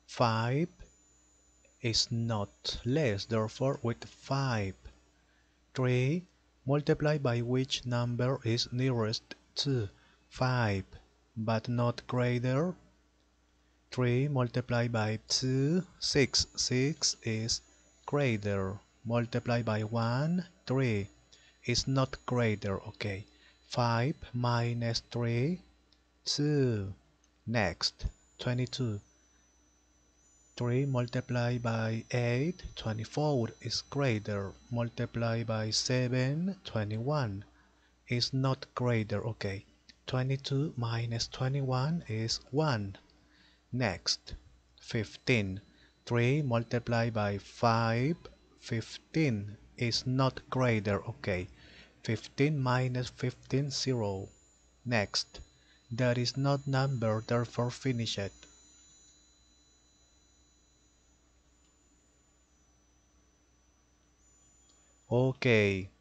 5 is not less, therefore with 5. 3 multiplied by which number is nearest to 5 but not greater. 3 multiplied by 2, 6. 6 is greater. Multiplied by 1, 3 is not greater. Okay. 5 minus 3, 2. Next, 22. 3 multiplied by 8, 24 is greater. Multiplied by 7, 21 is not greater. Okay. 22 minus 21 is 1. Next, 15. 3 multiplied by 5, 15 is not greater. Okay. 15 minus 15, 0. Next, that is not number, therefore finish it. Okay.